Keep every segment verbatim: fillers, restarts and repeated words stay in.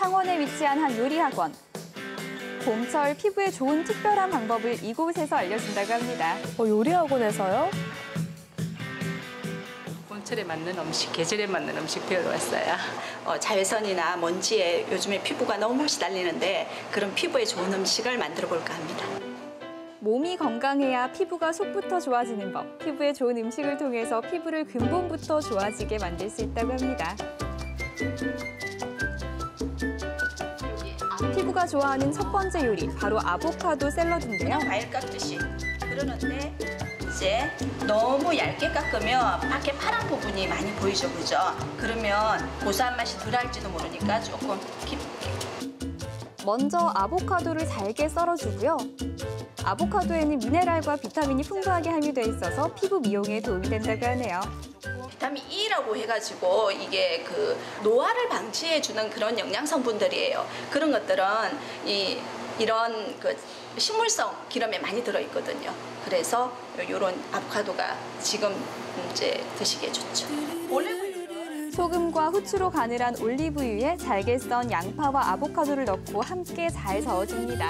창원에 위치한 한 요리학원. 봄철 피부에 좋은 특별한 방법을 이곳에서 알려준다고 합니다. 어, 요리학원에서요? 봄철에 맞는 음식, 계절에 맞는 음식 배우러 왔어요. 어, 자외선이나 먼지에 요즘에 피부가 너무 시달리는데 그런 피부에 좋은 음식을 만들어 볼까 합니다. 몸이 건강해야 피부가 속부터 좋아지는 법. 피부에 좋은 음식을 통해서 피부를 근본부터 좋아지게 만들 수 있다고 합니다. 피부가 좋아하는 첫 번째 요리, 바로 아보카도 샐러드인데요. 과일 깎듯이 그러는데 이제 너무 얇게 깎으면 밖에 파란 부분이 많이 보이죠, 그죠? 그러면 고소한 맛이 덜할지도 모르니까 조금 깊게. 먼저 아보카도를 잘게 썰어주고요. 아보카도에는 미네랄과 비타민이 풍부하게 함유돼 있어서 피부 미용에 도움이 된다고 하네요. 비타민 E라고 해가지고 이게 그 노화를 방지해주는 그런 영양 성분들이에요. 그런 것들은 이 이런 그 식물성 기름에 많이 들어있거든요. 그래서 이런 아보카도가 지금 이제 드시기에 좋죠. 올리브유. 소금과 후추로 간을 한 올리브유에 잘게 썬 양파와 아보카도를 넣고 함께 잘 저어줍니다.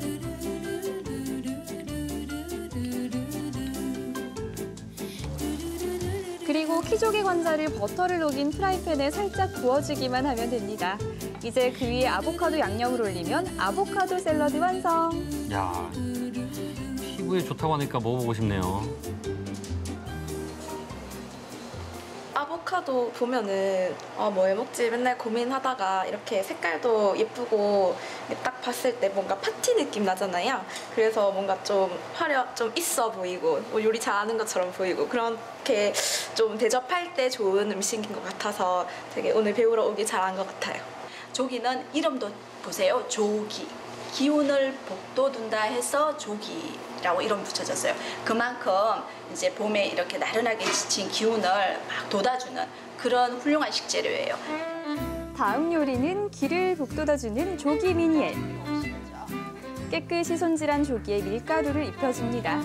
그리고 키조개 관자를 버터를 녹인 프라이팬에 살짝 구워주기만 하면 됩니다. 이제 그 위에 아보카도 양념을 올리면 아보카도 샐러드 완성! 야, 피부에 좋다고 하니까 먹어보고 싶네요. 아보카도 보면은 아, 뭐 해먹지 맨날 고민하다가 이렇게 색깔도 예쁘고 딱 봤을 때 뭔가 파티 느낌 나잖아요. 그래서 뭔가 좀 화려, 좀 있어 보이고 뭐 요리 잘하는 것처럼 보이고 그렇게 좀 대접할 때 좋은 음식인 것 같아서 되게 오늘 배우러 오기 잘한 것 같아요. 조기는 이름도 보세요. 조기. 기운을 북돋운다 해서 조기라고 이름 붙여졌어요. 그만큼 이제 봄에 이렇게 나른하게 지친 기운을 막 돋아주는 그런 훌륭한 식재료예요. 다음 요리는 기를 북돋아주는 조기 미니엘. 깨끗이 손질한 조기에 밀가루를 입혀줍니다.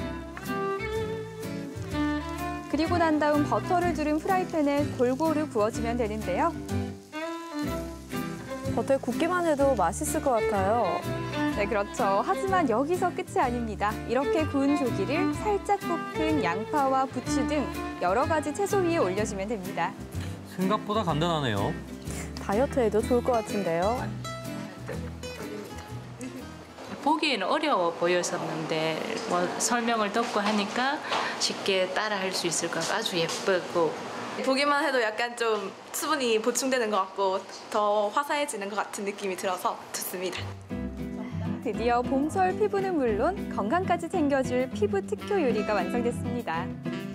그리고 난 다음 버터를 두른 프라이팬에 골고루 구워주면 되는데요. 버터에 굽기만 해도 맛있을 것 같아요. 네, 그렇죠. 하지만 여기서 끝이 아닙니다. 이렇게 구운 조기를 살짝 볶은 양파와 부추 등 여러 가지 채소 위에 올려주면 됩니다. 생각보다 간단하네요. 다이어트에도 좋을 것 같은데요. 보기에는 어려워 보였었는데 뭐 설명을 듣고 하니까 쉽게 따라할 수 있을 것 같고 아주 예쁘고 보기만 해도 약간 좀 수분이 보충되는 것 같고 더 화사해지는 것 같은 느낌이 들어서 좋습니다. 드디어 봄철 피부는 물론 건강까지 챙겨줄 피부 특효 요리가 완성됐습니다.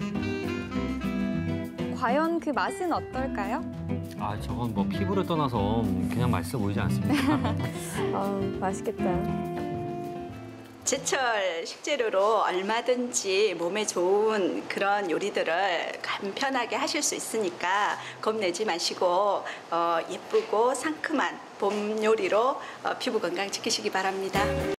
과연 그 맛은 어떨까요? 아, 저건 뭐 피부를 떠나서 그냥 맛있어 보이지 않습니까? 아, 맛있겠다. 제철 식재료로 얼마든지 몸에 좋은 그런 요리들을 간편하게 하실 수 있으니까 겁내지 마시고 어, 예쁘고 상큼한 봄 요리로 어, 피부 건강 지키시기 바랍니다.